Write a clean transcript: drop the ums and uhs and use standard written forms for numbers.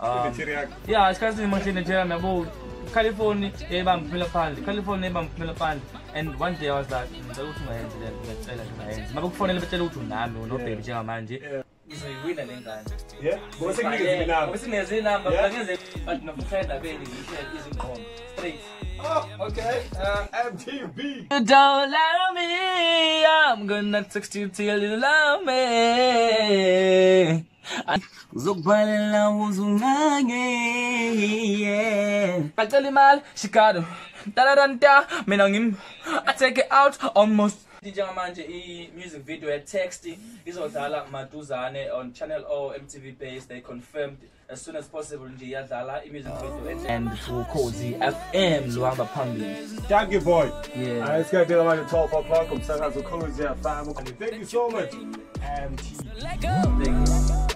Yeah, isikhathi manje Nigeria yabo California ebamphela phandle. California ebamphela phandle. And one day I was like, ngicela ukuthi ungayenzi le nto ngicela ungayenzi. Makufonela betshela ukuthi unami unobheki njengamanje. Ngizoyiwina le ngane. Yeah. Ngoba inamba ngeze but nokuthenda beni ngishare izinqomo straight. Oh, okay. MTB. You don't love me, I'm gonna text you till you love me. Uzokubhalela uzungange. Bacela imali, Chicago. Da mina ngim. I take it out almost. Njengamanje i-music video text izodlala maduzane on channel O MTB base. They confirmed as soon as possible nje iyadlala i-music video and Ukhozi FM luhamba phambili. Thank you, boy. Yeah. Let's go do the 12 o'clock. I'm saying that's Ukhozi FM. Thank you so much. MTB.